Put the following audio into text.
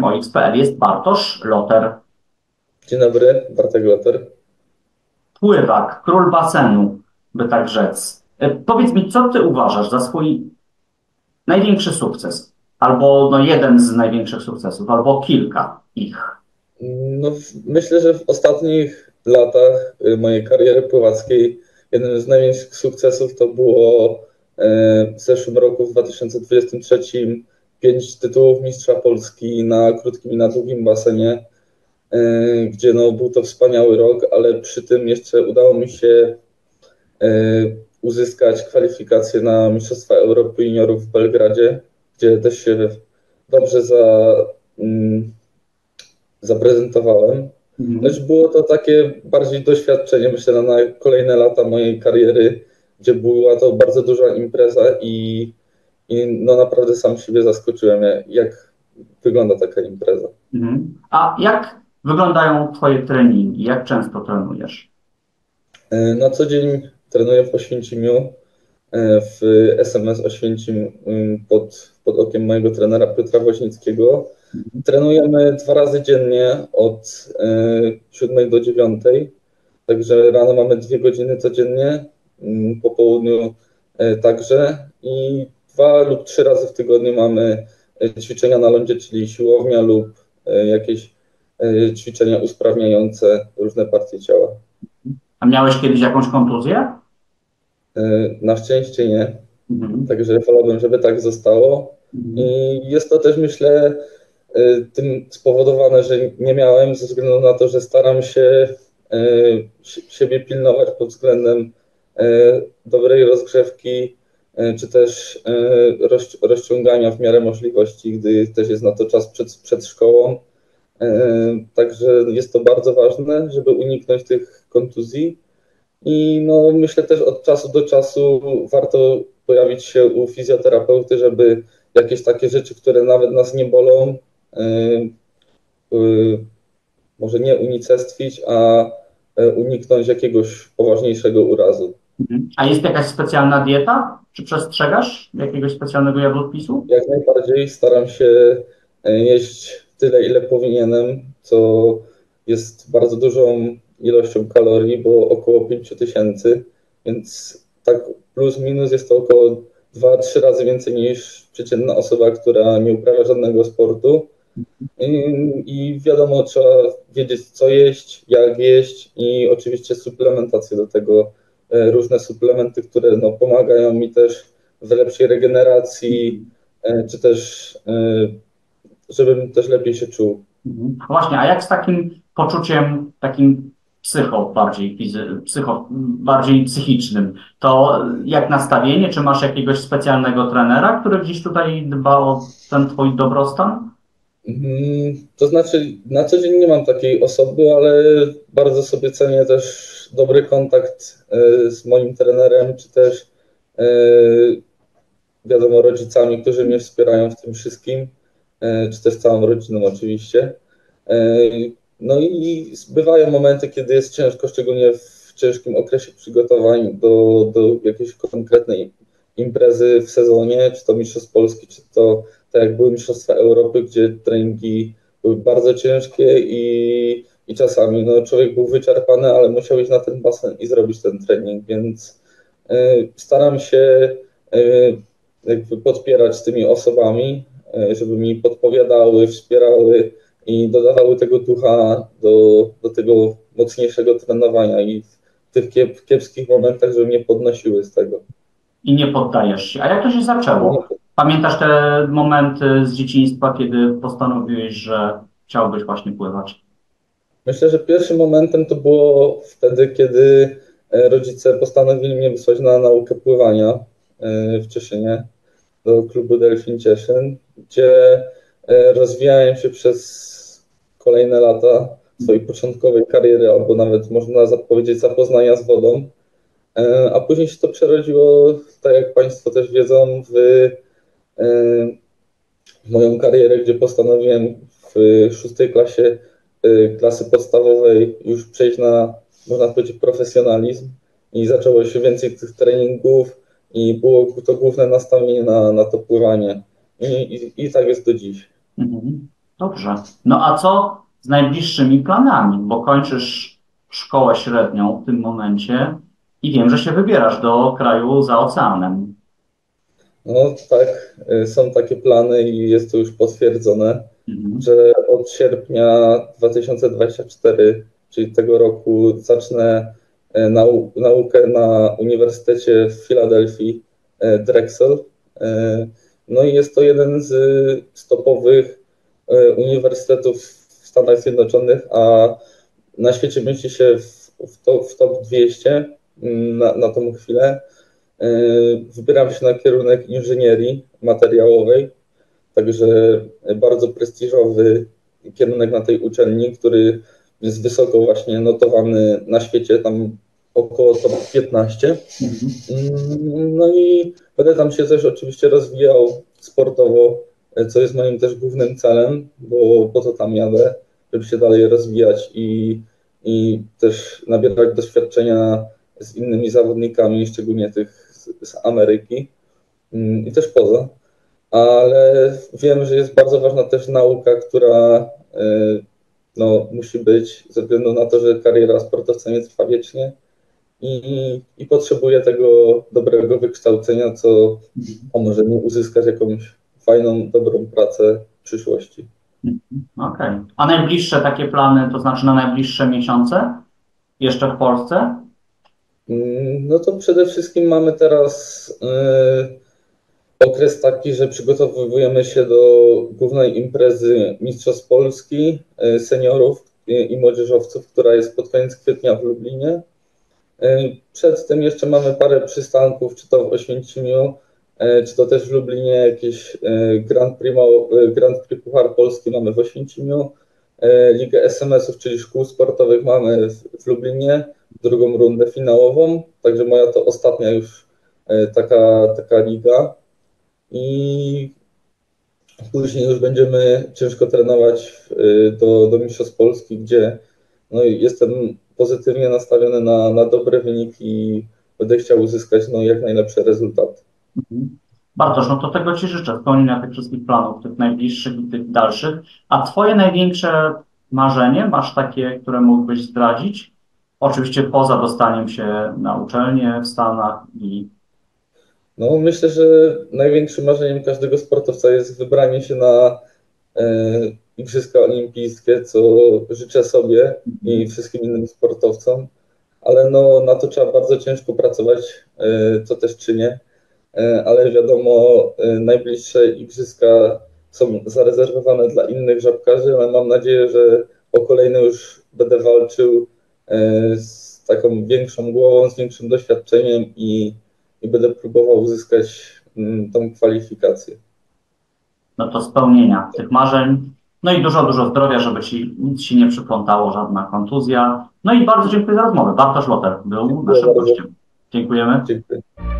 gościem OX.pl jest Bartosz Loter. Dzień dobry, Bartek Loter. Pływak, król basenu, by tak rzec. Powiedz mi, co ty uważasz za swój największy sukces? Albo jeden z największych sukcesów, albo kilka ich. Myślę, że w ostatnich latach mojej kariery pływackiej jednym z największych sukcesów to było w zeszłym roku, w 2023, 5 tytułów mistrza Polski na krótkim i na długim basenie, gdzie był to wspaniały rok, ale przy tym jeszcze udało mi się uzyskać kwalifikacje na Mistrzostwa Europy Juniorów w Belgradzie, gdzie też się dobrze zaprezentowałem. Lecz było to takie bardziej doświadczenie, myślę, na kolejne lata mojej kariery, gdzie była to bardzo duża impreza i naprawdę sam siebie zaskoczyłem, jak wygląda taka impreza. A jak wyglądają twoje treningi? Jak często trenujesz? Na co dzień trenuję w Oświęcimiu, w SMS Oświęcim pod okiem mojego trenera Piotra Woźnickiego. Trenujemy 2 razy dziennie od 7 do 9, także rano mamy 2 godziny codziennie, po południu także i 2 lub 3 razy w tygodniu mamy ćwiczenia na lądzie, czyli siłownia lub jakieś ćwiczenia usprawniające różne partie ciała. A miałeś kiedyś jakąś kontuzję? Na szczęście nie, także wolałbym, żeby tak zostało. I jest to też, myślę, tym spowodowane, że nie miałem, ze względu na to, że staram się siebie pilnować pod względem dobrej rozgrzewki, czy też rozciągania w miarę możliwości, gdy też jest na to czas przed szkołą. Także jest to bardzo ważne, żeby uniknąć tych kontuzji. I myślę też od czasu do czasu warto pojawić się u fizjoterapeuty, żeby jakieś takie rzeczy, które nawet nas nie bolą, może nie unicestwić, a uniknąć jakiegoś poważniejszego urazu. A jest jakaś specjalna dieta? Czy przestrzegasz jakiegoś specjalnego jadłospisu? Jak najbardziej staram się jeść tyle, ile powinienem, co jest bardzo dużą ilością kalorii, bo około 5000, więc tak plus minus jest to około 2-3 razy więcej niż przeciętna osoba, która nie uprawia żadnego sportu. I wiadomo, trzeba wiedzieć, co jeść, jak jeść i oczywiście suplementację do tego. Różne suplementy, które pomagają mi też w lepszej regeneracji, czy też żebym też lepiej się czuł. Właśnie, a jak z takim poczuciem, takim bardziej psychicznym, to jak nastawienie, czy masz jakiegoś specjalnego trenera, który gdzieś tutaj dba o ten twój dobrostan? To znaczy, na co dzień nie mam takiej osoby, ale bardzo sobie cenię też dobry kontakt z moim trenerem, czy też wiadomo, rodzicami, którzy mnie wspierają w tym wszystkim, czy też całą rodziną oczywiście. No i bywają momenty, kiedy jest ciężko, szczególnie w ciężkim okresie przygotowań do jakiejś konkretnej imprezy w sezonie, czy to Mistrzostw Polski, czy to tak jak były Mistrzostwa Europy, gdzie treningi były bardzo ciężkie i czasami człowiek był wyczerpany, ale musiał iść na ten basen i zrobić ten trening, więc staram się jakby podpierać z tymi osobami, żeby mi podpowiadały, wspierały i dodawały tego ducha do tego mocniejszego trenowania i w tych kiepskich momentach, żeby mnie podnosiły z tego. I nie poddajesz się. A jak to się zaczęło? Pamiętasz te momenty z dzieciństwa, kiedy postanowiłeś, że chciałbyś właśnie pływać? Myślę, że pierwszym momentem to było wtedy, kiedy rodzice postanowili mnie wysłać na naukę pływania w Cieszynie do klubu Delfin Cieszyn, gdzie rozwijałem się przez kolejne lata swojej początkowej kariery, albo nawet można powiedzieć zapoznania z wodą, a później się to przerodziło, tak jak Państwo też wiedzą, w moją karierę, gdzie postanowiłem w 6 klasie klasy podstawowej już przejść na, można powiedzieć, profesjonalizm i zaczęło się więcej tych treningów i było to główne nastawienie na to pływanie. I tak jest do dziś. Dobrze. No a co z najbliższymi planami? Bo kończysz szkołę średnią w tym momencie i wiem, że się wybierasz do kraju za oceanem. No tak, są takie plany i jest to już potwierdzone, Mhm. że od sierpnia 2024, czyli tego roku, zacznę naukę na Uniwersytecie w Filadelfii, Drexel. No i jest to jeden z topowych uniwersytetów w Stanach Zjednoczonych, a na świecie mieści się w top 200 na tą chwilę. Wybieram się na kierunek inżynierii materiałowej, także bardzo prestiżowy kierunek na tej uczelni, który jest wysoko właśnie notowany na świecie, tam około top 15. Mhm. No i będę tam się też oczywiście rozwijał sportowo, co jest moim też głównym celem, bo po to tam jadę, żeby się dalej rozwijać i też nabierać doświadczenia z innymi zawodnikami, szczególnie tych z Ameryki i też poza. Ale wiem, że jest bardzo ważna też nauka, która no, musi być ze względu na to, że kariera sportowca nie trwa wiecznie i potrzebuje tego dobrego wykształcenia, co pomoże mi uzyskać jakąś fajną, dobrą pracę w przyszłości. Mhm. Okej. A najbliższe takie plany, to znaczy na najbliższe miesiące? Jeszcze w Polsce? No to przede wszystkim mamy teraz okres taki, że przygotowujemy się do głównej imprezy Mistrzostw Polski seniorów i młodzieżowców, która jest pod koniec kwietnia w Lublinie. Przed tym jeszcze mamy parę przystanków, czy to w Oświęcimiu, czy to też w Lublinie jakieś Grand Prix Puchar Polski mamy w Oświęcimiu. Ligę SMS-ów, czyli szkół sportowych mamy w Lublinie, drugą rundę finałową, także moja to ostatnia już taka liga. I później już będziemy ciężko trenować do Mistrzostw Polski, gdzie no, jestem pozytywnie nastawiony na dobre wyniki i będę chciał uzyskać no, jak najlepsze rezultaty. Mhm. Bartosz, no to tego Ci życzę, spełnienia tych wszystkich planów, tych najbliższych i tych dalszych. A Twoje największe marzenie, masz takie, które mógłbyś zdradzić? Oczywiście poza dostaniem się na uczelnię w Stanach i... No, myślę, że największym marzeniem każdego sportowca jest wybranie się na Igrzyska Olimpijskie, co życzę sobie i wszystkim innym sportowcom, ale no, na to trzeba bardzo ciężko pracować, co też czynię. Ale wiadomo, najbliższe igrzyska są zarezerwowane dla innych żabkarzy, ale mam nadzieję, że o kolejne już będę walczył z taką większą głową, z większym doświadczeniem i będę próbował uzyskać tą kwalifikację. No to spełnienia tych marzeń. No i dużo, dużo zdrowia, żeby Ci nic się nie przyplątało, żadna kontuzja. No i bardzo dziękuję za rozmowę. Bartosz Lotter był Dziękuję naszym bardzo. gościem. Dziękujemy. Dziękuję.